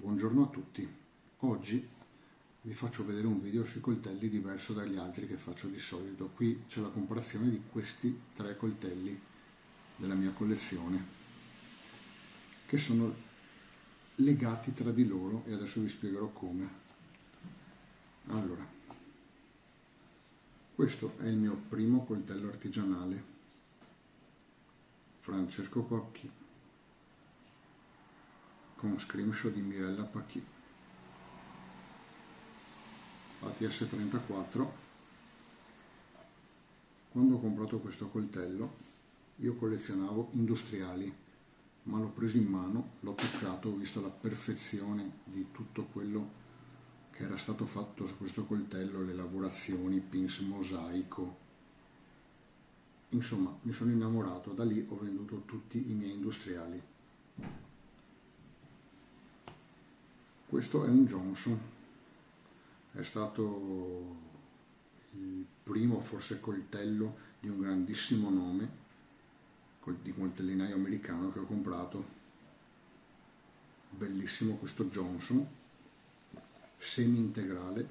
Buongiorno a tutti. Oggi vi faccio vedere un video sui coltelli diverso dagli altri che faccio di solito. Qui c'è la comparazione di questi tre coltelli della mia collezione che sono legati tra di loro e adesso vi spiegherò come. Allora, questo è il mio primo coltello artigianale, Francesco Pacchi, con screenshot di Mirella Pacchi, ATS 34. Quando ho comprato questo coltello io collezionavo industriali, ma l'ho preso in mano, l'ho toccato, ho visto la perfezione di tutto quello che era stato fatto su questo coltello, le lavorazioni, pins mosaico, insomma mi sono innamorato. Da lì ho venduto tutti i miei industriali. Questo è un Johnson, è stato il primo forse coltello di un grandissimo nome di coltellinaio americano che ho comprato. Bellissimo questo Johnson, semi integrale,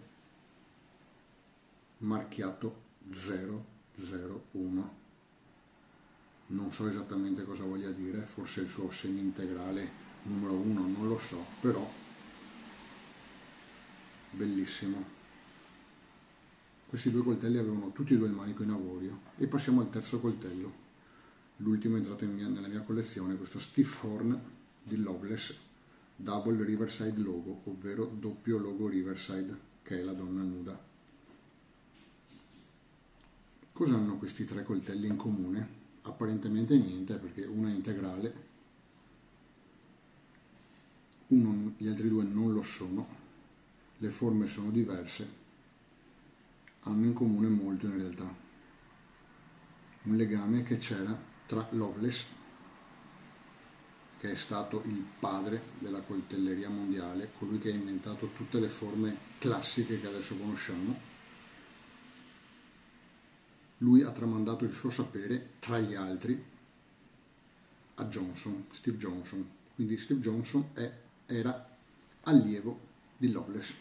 marchiato 001. Non so esattamente cosa voglia dire, forse il suo semi integrale numero 1, non lo so, però bellissimo. Questi due coltelli avevano tutti e due il manico in avorio. E passiamo al terzo coltello, l'ultimo entrato nella mia collezione, questo Stiff Horn di Loveless Double Riverside Logo, ovvero doppio logo Riverside, che è la donna nuda. Cosa hanno questi tre coltelli in comune? Apparentemente niente, perché uno è integrale, gli altri due non lo sono, le forme sono diverse, hanno in comune molto in realtà. Un legame che c'era tra Loveless, che è stato il padre della coltelleria mondiale, colui che ha inventato tutte le forme classiche che adesso conosciamo. Lui ha tramandato il suo sapere, tra gli altri, a Johnson, Steve Johnson. Quindi Steve Johnson era allievo di Loveless.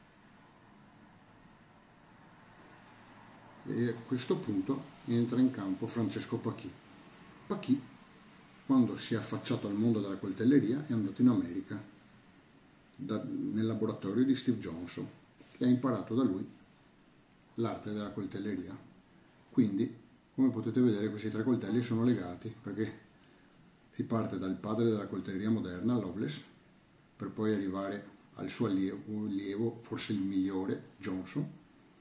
E a questo punto entra in campo Francesco Pacchi. Pacchi, quando si è affacciato al mondo della coltelleria, è andato in America, nel laboratorio di Steve Johnson, e ha imparato da lui l'arte della coltelleria. Quindi, come potete vedere, questi tre coltelli sono legati, perché si parte dal padre della coltelleria moderna, Loveless, per poi arrivare al suo allievo, forse il migliore, Johnson,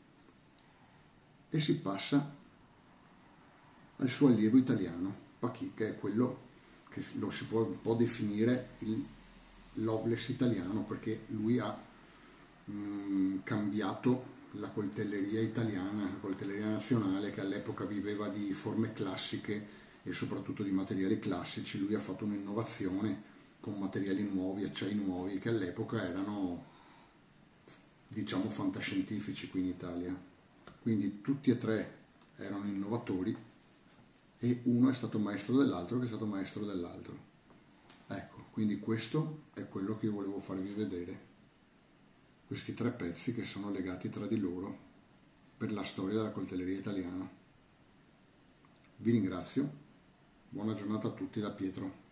e si passa al suo allievo italiano, Pacchi, che è quello che lo si può definire il Loveless italiano, perché lui ha cambiato la coltelleria italiana, la coltelleria nazionale, che all'epoca viveva di forme classiche e soprattutto di materiali classici. Lui ha fatto un'innovazione con materiali nuovi, acciai nuovi, che all'epoca erano, diciamo, fantascientifici qui in Italia. Quindi tutti e tre erano innovatori e uno è stato maestro dell'altro che è stato maestro dell'altro. Ecco, quindi questo è quello che io volevo farvi vedere. Questi tre pezzi che sono legati tra di loro per la storia della coltelleria italiana. Vi ringrazio, buona giornata a tutti da Pietro.